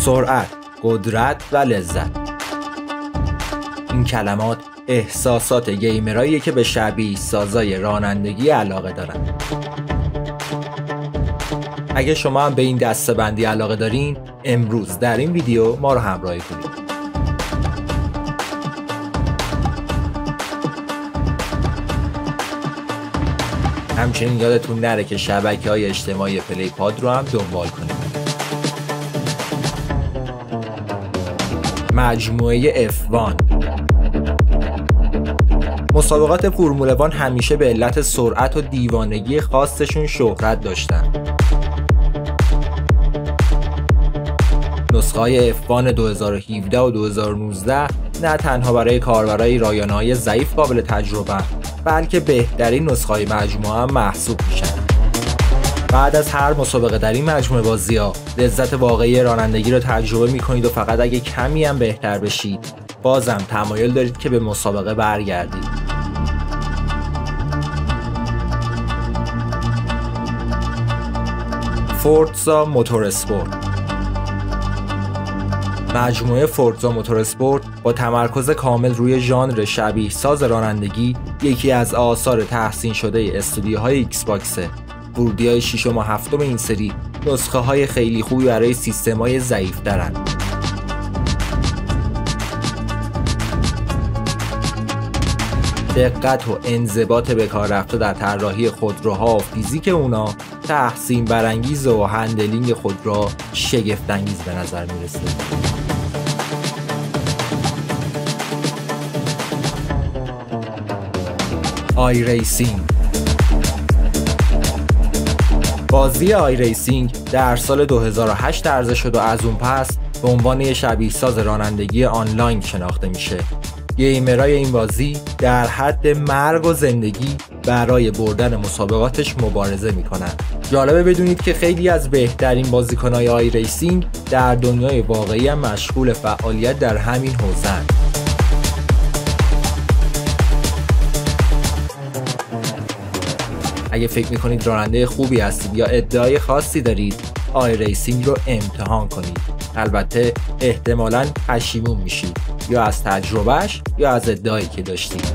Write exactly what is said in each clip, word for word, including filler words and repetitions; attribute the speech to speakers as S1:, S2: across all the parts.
S1: سرعت، قدرت و لذت. این کلمات احساسات گیمراییه که به شبیه سازای رانندگی علاقه دارن. اگه شما هم به این دسته‌بندی علاقه دارین، امروز در این ویدیو ما رو همراهی کنید. همچنین یادتون نره که شبکه‌های اجتماعی پلی پاد رو هم دنبال کنید. مجموعه اف وان. مسابقات فرمول وان همیشه به علت سرعت و دیوانگی خاصشون شهرت داشتن. نسخه‌های اف وان دو هزار و هفده و دو هزار و نوزده نه تنها برای کاربرای رایانه‌های ضعیف قابل تجربه، بلکه بهترین نسخه‌های مجموعه هم محسوب میشن. بعد از هر مسابقه در این مجموعه بازی‌ها لذت واقعی رانندگی رو تجربه می‌کنید و فقط اگه کمی هم بهتر بشید، بازم تمایل دارید که به مسابقه برگردید. فورزا موتورسپورت. مجموعه فورزا موتورسپورت با تمرکز کامل روی ژانر شبیه ساز رانندگی یکی از آثار تحسین شده استودیوهای ایکس باکسه. ورودی‌های ششم و هفتم این سری نسخه های خیلی خوبی برای سیستم‌های ضعیف دارن. دقت و انضباط به کار رفته در طراحی خودروها و فیزیک اونا تحسین برانگیز و هندلینگ خودروها شگفت انگیز به نظر میرسه. آی ریسینگ. بازی آی ریسینگ در سال دو هزار و هشت عرضه شد و از اون پس به عنوان یه شبیه ساز رانندگی آنلاین شناخته میشه. گیمرای این بازی در حد مرگ و زندگی برای بردن مسابقاتش مبارزه میکنن. جالبه بدونید که خیلی از بهترین بازیکنای آی ریسینگ در دنیای واقعی هم مشغول فعالیت در همین حوزه‌اند. اگه فکر میکنید راننده خوبی هستید یا ادعای خاصی دارید، آی ریسینگ رو امتحان کنید. البته احتمالاً پشیمون میشید، یا از تجربهش یا از ادعایی که داشتید.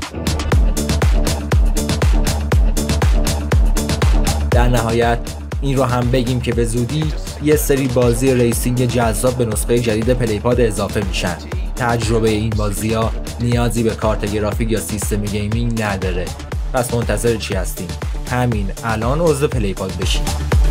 S1: در نهایت این رو هم بگیم که به زودی یه سری بازی ریسینگ جذاب به نسخه جدید پلی پاد اضافه میشن. تجربه این بازی‌ها نیازی به کارت گرافیک یا سیستم گیمینگ نداره. پس منتظر چی هستیم؟ همین الان عضو پلی پاد بشید.